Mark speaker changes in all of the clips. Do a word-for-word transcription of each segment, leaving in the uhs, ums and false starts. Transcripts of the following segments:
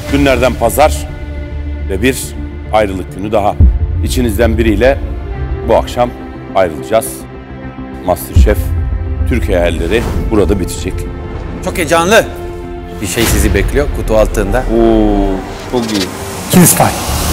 Speaker 1: Günlerden pazar ve bir ayrılık günü daha. İçinizden biriyle bu akşam ayrılacağız. MasterChef Türkiye hayalleri burada bitecek.
Speaker 2: Çok heyecanlı bir şey sizi bekliyor kutu altında.
Speaker 1: Oo, çok iyi.
Speaker 3: Kingston.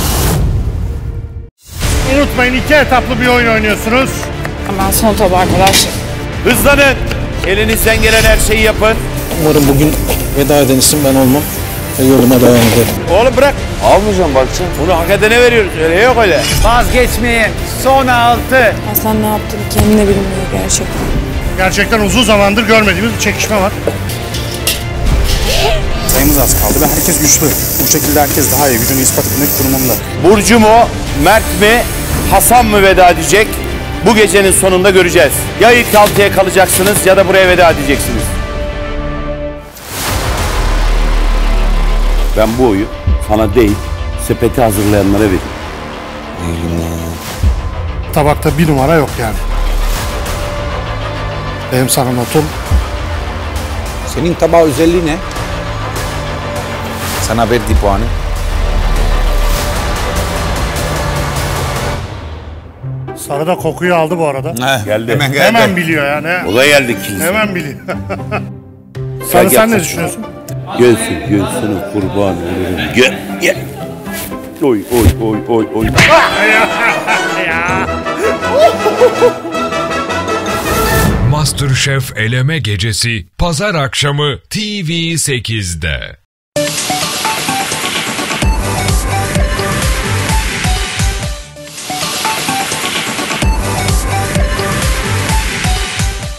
Speaker 3: Unutmayın, iki etaplı bir oyun oynuyorsunuz.
Speaker 4: Ben son tabağa kadar şey.
Speaker 1: Hızlanın. Elinizden gelen her şeyi yapın.
Speaker 5: Umarım bugün veda eden isim ben olmam ve yoluma devam ederim.
Speaker 1: Oğlum bırak.
Speaker 2: Almayacağım bakacağım.
Speaker 1: Bunu hak edene veriyoruz. Öyle yok öyle.
Speaker 2: Vazgeçmeyin. Son altı.
Speaker 4: Aslan ne yaptığını kendine bilmiyor gerçekten.
Speaker 3: Gerçekten uzun zamandır görmediğimiz bir çekişme var.
Speaker 5: Sayımız az kaldı ve herkes güçlü. Bu şekilde herkes daha iyi, gücünü ispat etmek durumunda.
Speaker 1: Burcu mu, Mert mi, Hasan mı veda edecek? Bu gecenin sonunda göreceğiz. Ya ilk altıya kalacaksınız ya da buraya veda edeceksiniz. Ben bu oyu sana değil, sepeti hazırlayanlara veririm.
Speaker 3: Tabakta bir numara yok yani. Benim sana notum.
Speaker 2: Senin tabağı özelliği ne? Sana verdiği puanı.
Speaker 3: Sarı da kokuyu aldı bu arada.
Speaker 1: Geldi.
Speaker 2: Hemen geldi.
Speaker 3: Hemen biliyor yani.
Speaker 1: O da geldi kilise.
Speaker 3: Hemen biliyor. Sarı sen ne düşünüyorsun?
Speaker 1: Göğsün, göğsünü kurban olurum. Gel, gel. Oy, oy, oy, oy, oy.
Speaker 6: MasterChef Eleme Gecesi Pazar akşamı T V sekizde.